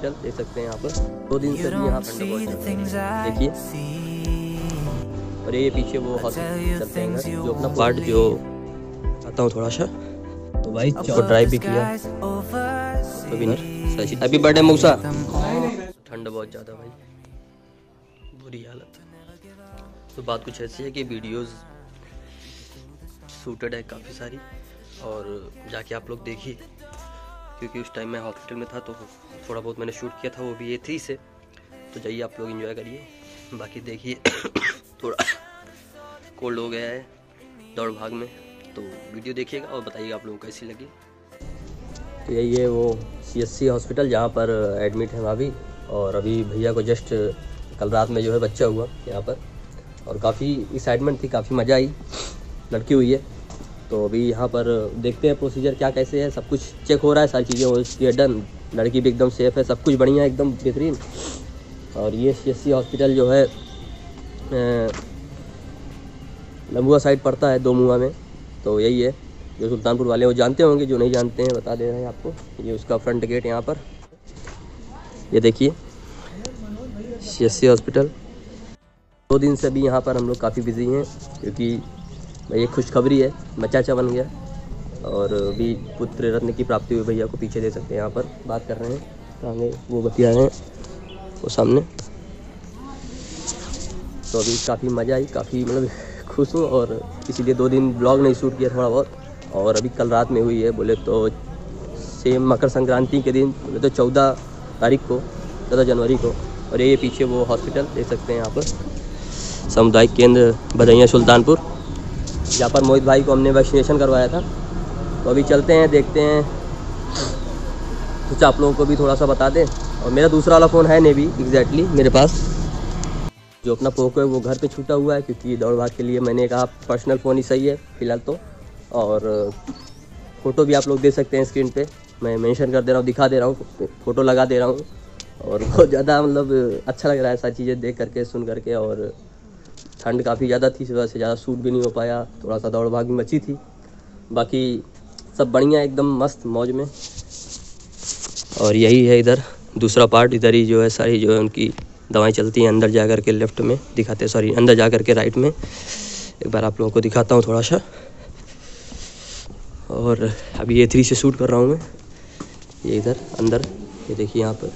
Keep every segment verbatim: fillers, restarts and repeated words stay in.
Hospital देख सकते हैं यहाँ पर, दो दिन से भी यहाँ ठंड बहुत ज़्यादा देखिए। और ये पीछे वो हॉस्पिटल चलते हैं घर, जो अपना पार्ट जो आता हूँ थोड़ा सा। तो भाई को ड्राइव भी किया अभी नहीं। हैप्पी बर्थडे मौसा। ठंड बहुत ज़्यादा भाई, बुरी हालत। तो बात कुछ ऐसी है कि वीडियोस शूटेड है काफ़ी सारी, और जाके आप लोग देखिए, क्योंकि उस टाइम मैं हॉस्पिटल में था तो थोड़ा बहुत मैंने शूट किया था, वो भी ए थ्री से। तो जाइए आप लोग एंजॉय करिए, बाकी देखिए थोड़ा कोल्ड हो गया है दौड़ भाग में। तो वीडियो देखिएगा और बताइएगा आप लोगों को कैसी लगी। तो यही है वो सी एस सी हॉस्पिटल जहाँ पर एडमिट है भाभी, और अभी भैया को जस्ट कल रात में जो है बच्चा हुआ यहाँ पर, और काफ़ी एक्साइटमेंट थी, काफ़ी मज़ा आई। लड़की हुई है तो अभी यहाँ पर देखते हैं प्रोसीजर क्या कैसे है। सब कुछ चेक हो रहा है, सारी चीज़ें उसकी डन, लड़की भी एकदम सेफ़ है, सब कुछ बढ़िया एकदम बेहतरीन। और ये सी एस सी हॉस्पिटल जो है लम्बुआ साइड पड़ता है, दो मुआ में। तो यही है, जो सुल्तानपुर वाले वो जानते होंगे, जो नहीं जानते हैं बता दे रहे हैं आपको। ये उसका फ्रंट गेट यहाँ पर, ये देखिए सी एस सी हॉस्पिटल। दो दिन से भी यहाँ पर हम लोग काफ़ी बिजी हैं, क्योंकि भाई एक खुशखबरी है, बच्चा अच्छा बन गया। और अभी पुत्र रत्न की प्राप्ति हुई भैया को, पीछे दे सकते हैं यहाँ पर बात कर रहे हैं, आगे वो बतिया रहे हैं वो सामने। तो अभी काफ़ी मज़ा आई, काफ़ी मतलब खुश हूँ, और इसीलिए दो दिन ब्लॉग नहीं शूट किया थोड़ा बहुत। और अभी कल रात में हुई है, बोले तो सेम मकर संक्रांति के दिन, बोले तो चौदह तारीख को, चौदह जनवरी को। और ये पीछे वो हॉस्पिटल देख सकते हैं यहाँ पर, सामुदायिक केंद्र बधैया सुल्तानपुर, जहाँ पर मोहित भाई को हमने वैक्सीनेशन करवाया था। तो अभी चलते हैं, देखते हैं, सोचा आप लोगों को भी थोड़ा सा बता दें। और मेरा दूसरा वाला फ़ोन है नहीं भी एग्जैक्टली मेरे पास, जो अपना पोको है वो घर पे छूटा हुआ है, क्योंकि दौड़ भाग के लिए मैंने कहा पर्सनल फ़ोन ही सही है फ़िलहाल तो। और फ़ोटो भी आप लोग देख सकते हैं स्क्रीन पे, मैं मेंशन कर दे रहा हूँ, दिखा दे रहा हूँ, फ़ोटो लगा दे रहा हूँ। और बहुत ज़्यादा मतलब अच्छा लग रहा है सारी चीज़ें देख करके, सुन करके। और ठंड काफ़ी ज़्यादा थी, इस वजह से ज़्यादा शूट भी नहीं हो पाया, थोड़ा सा दौड़ भाग भी मची थी। बाकी सब बढ़िया एकदम मस्त मौज में। और यही है इधर दूसरा पार्ट, इधर ही जो है सारी जो है उनकी दवाएं चलती हैं। अंदर जा कर के लेफ्ट में दिखाते हैं, सॉरी अंदर जा कर के राइट में। एक बार आप लोगों को दिखाता हूँ थोड़ा सा। और अभी ए थ्री से शूट कर रहा हूँ मैं, ये इधर अंदर, ये देखिए यहाँ पर।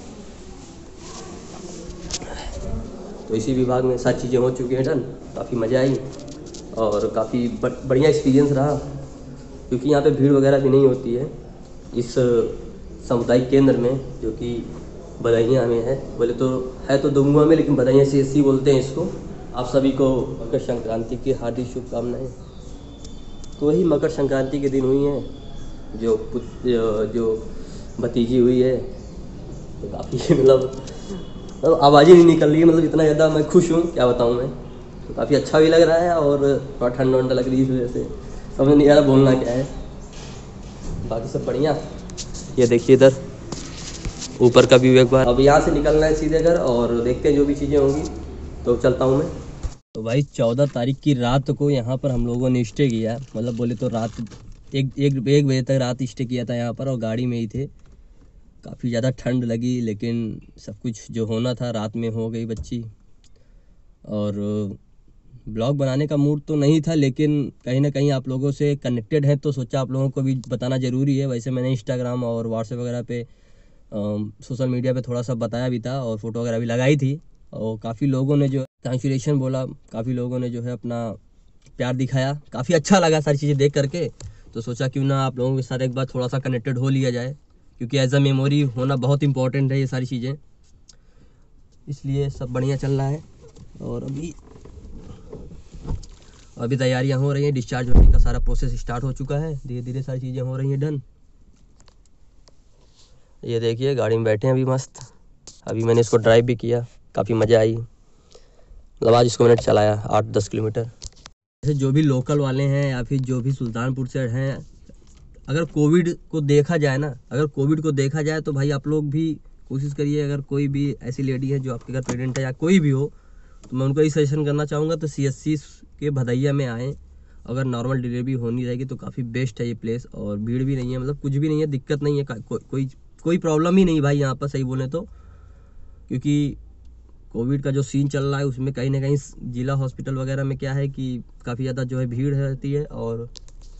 तो इसी विभाग में सारी चीज़ें हो चुकी हैं डन, काफ़ी मज़ा आई और काफ़ी बढ़िया एक्सपीरियंस रहा, क्योंकि यहाँ पे भीड़ वगैरह भी नहीं होती है इस सामुदायिक केंद्र में, जो कि बधैया में है। बोले तो है तो दुमुआ में, लेकिन बधैया सी एस सी बोलते हैं इसको। आप सभी को मकर संक्रांति की हार्दिक शुभकामनाएं। तो वही मकर संक्रांति के दिन हुई है, जो जो भतीजी हुई है, तो काफ़ी मतलब मतलब आवाज़ ही नहीं निकल रही है, मतलब इतना ज़्यादा मैं खुश हूँ, क्या बताऊँ मैं। तो काफ़ी अच्छा भी लग रहा है, और थोड़ा ठंड वंड लग रही है, इस वजह से समझ नहीं आ रहा बोलना क्या है। बाकी सब बढ़िया। ये देखिए इधर ऊपर का व्यू एक बार। अब यहाँ से निकलना है सीधे घर, और देखते हैं जो भी चीज़ें होंगी, तो चलता हूँ मैं। तो भाई चौदह तारीख की रात को यहाँ पर हम लोगों ने स्टे किया, मतलब बोले तो रात एक एक एक बजे तक रात स्टे किया था यहाँ पर, और गाड़ी में ही थे। काफ़ी ज़्यादा ठंड लगी, लेकिन सब कुछ जो होना था रात में हो गई बच्ची। और ब्लॉग बनाने का मूड तो नहीं था, लेकिन कहीं ना कहीं आप लोगों से कनेक्टेड है, तो सोचा आप लोगों को भी बताना ज़रूरी है। वैसे मैंने इंस्टाग्राम और व्हाट्सएप वगैरह पे, सोशल मीडिया पे थोड़ा सा बताया भी था, और फ़ोटो वगैरह भी लगाई थी। और काफ़ी लोगों ने जो कॉन्ग्रेचुलेशन बोला, काफ़ी लोगों ने जो है अपना प्यार दिखाया, काफ़ी अच्छा लगा सारी चीज़ें देख करके। तो सोचा क्यों ना आप लोगों के साथ एक बार थोड़ा सा कनेक्टेड हो लिया जाए, क्योंकि एज अ मेमोरी होना बहुत इंपॉर्टेंट है ये सारी चीज़ें, इसलिए सब बढ़िया चल रहा है। और अभी अभी तैयारियां हो रही हैं, डिस्चार्ज होने का सारा प्रोसेस स्टार्ट हो चुका है, धीरे धीरे सारी चीज़ें हो रही हैं डन। ये देखिए गाड़ी में बैठे हैं अभी मस्त। अभी मैंने इसको ड्राइव भी किया, काफ़ी मज़ा आई, मतलब आज इसको मैंने चलाया आठ दस किलोमीटर। जैसे जो भी लोकल वाले हैं या फिर जो भी सुल्तानपुर से हैं, अगर कोविड को देखा जाए ना, अगर कोविड को देखा जाए तो भाई आप लोग भी कोशिश करिए, अगर कोई भी ऐसी लेडी है जो आपके घर प्रेग्नेंट है या कोई भी हो, तो मैं उनको यही सजेशन करना चाहूँगा, तो सी एस सी के बधैया में आएँ। अगर नॉर्मल डिलीवरी होनी रहेगी तो काफ़ी बेस्ट है ये प्लेस, और भीड़ भी नहीं है, मतलब कुछ भी नहीं है, दिक्कत नहीं है, को, कोई कोई प्रॉब्लम ही नहीं भाई यहाँ पर, सही बोले तो, क्योंकि कोविड का जो सीन चल रहा है उसमें कहीं ना कहीं जिला हॉस्पिटल वगैरह में क्या है कि काफ़ी ज़्यादा जो है भीड़ रहती है। और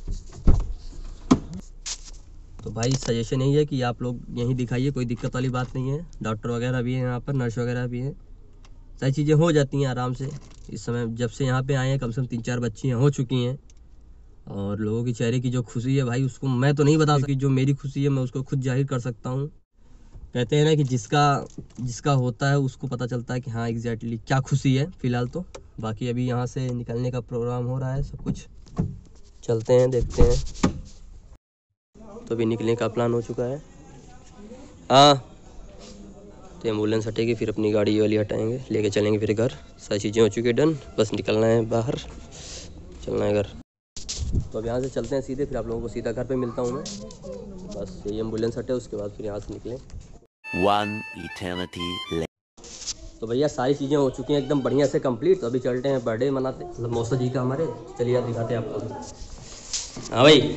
तो भाई सजेशन यही है कि आप लोग यहीं दिखाइए, कोई दिक्कत वाली बात नहीं है। डॉक्टर वगैरह भी हैं यहाँ पर, नर्स वगैरह भी हैं, सारी चीज़ें हो जाती हैं आराम से। इस समय जब से यहाँ पे आए हैं कम से कम तीन चार बच्चियाँ हो चुकी हैं, और लोगों के चेहरे की जो खुशी है भाई उसको मैं तो नहीं बता सकती, जो मेरी खुशी है मैं उसको खुद जाहिर कर सकता हूँ। कहते हैं ना कि जिसका जिसका होता है उसको पता चलता है कि हाँ एग्जैक्टली क्या खुशी है। फिलहाल तो बाकी अभी यहाँ से निकलने का प्रोग्राम हो रहा है, सब कुछ चलते हैं देखते हैं। तो अभी निकलने का प्लान हो चुका है। हाँ, तो एम्बुलेंस हटेगी फिर अपनी गाड़ी वाली हटाएंगे, लेके चलेंगे फिर घर। सारी चीज़ें हो चुकी है डन, बस निकलना है बाहर, चलना है घर। तो अब यहाँ से चलते हैं सीधे, फिर आप लोगों को सीधा घर पे मिलता हूँ मैं। बस यही एम्बुलेंस हटे उसके बाद फिर यहाँ से निकलें। One eternity later। तो भैया सारी चीज़ें हो चुकी हैं एकदम बढ़िया से कंप्लीट। तो अभी चलते हैं बर्थडे मनाते, मतलब मौसा जी का हमारे। चलिए आप दिखाते हैं आपको। हाँ भाई,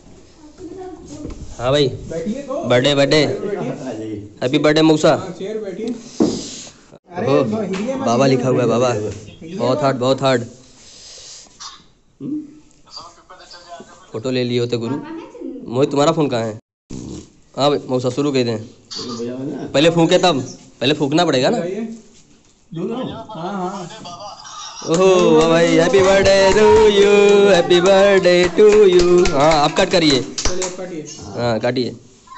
हाँ भाई, बर्थडे बर्थडे हैप्पी बर्थडे मौसा। ओहो बाबा लिखा हुआ है, बाबा बहुत हार्ड बहुत हार्ड। फोटो ले लिए होते गुरु। मोहित तुम्हारा फ़ोन कहाँ है? हाँ भाई मौसा शुरू कर दें, पहले फूके तब पहले फूकना पड़ेगा ना। ओहो भाई happy birthday to you, happy birthday to you. हाँ आप कट करिए, हाँ काटिए।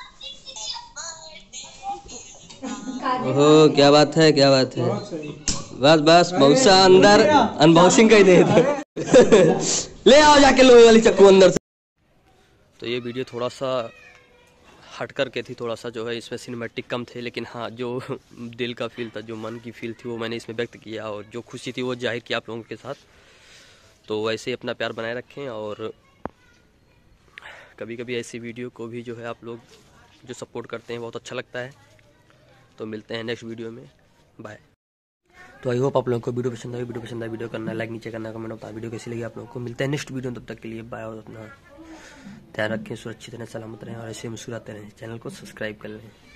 ओहो क्या बात है क्या बात है, बस बस मौसा अंदर अनबॉक्सिंग कर दे ले आओ जाके लोहे वाली चक्कू अंदर से। तो ये वीडियो थोड़ा सा हट कर के थी, थोड़ा सा जो है इसमें सिनेमैटिक कम थे, लेकिन हाँ जो दिल का फील था, जो मन की फील थी वो मैंने इसमें व्यक्त किया, और जो खुशी थी वो जाहिर किया आप लोगों के साथ। तो वैसे ही अपना प्यार बनाए रखें, और कभी कभी ऐसी वीडियो को भी जो है आप लोग जो सपोर्ट करते हैं बहुत अच्छा लगता है। तो मिलते हैं नेक्स्ट वीडियो में, बाय। तो आई होप आप लोगों को वीडियो पसंद आई। वीडियो पसंद आई वीडियो करना लाइक, नीचे करना कमेंट बता वीडियो कैसी लगी आप लोगों को। मिलते हैं नेक्स्ट वीडियो, तब तक के लिए बाय, और अपना ध्यान रखें, सुरक्षित रहें, सलामत रहें, और ऐसे मुस्कुराते रहें। चैनल को सब्सक्राइब कर लें।